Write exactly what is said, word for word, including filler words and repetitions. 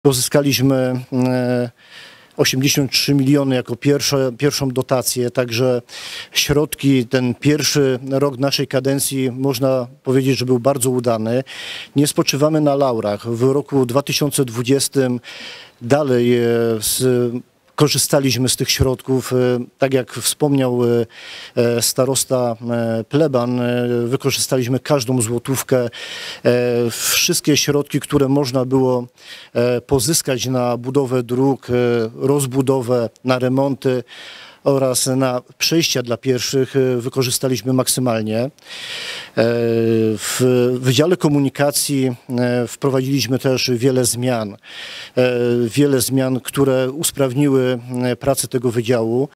Pozyskaliśmy osiemdziesiąt trzy miliony jako pierwsze, pierwszą dotację, także środki, ten pierwszy rok naszej kadencji można powiedzieć, że był bardzo udany. Nie spoczywamy na laurach. W roku dwa tysiące dwudziestym dalej z korzystaliśmy z tych środków, tak jak wspomniał starosta Pleban, wykorzystaliśmy każdą złotówkę, wszystkie środki, które można było pozyskać na budowę dróg, rozbudowę, na remonty oraz na przejścia dla pieszych wykorzystaliśmy maksymalnie. W Wydziale Komunikacji wprowadziliśmy też wiele zmian, wiele zmian, które usprawniły pracę tego wydziału.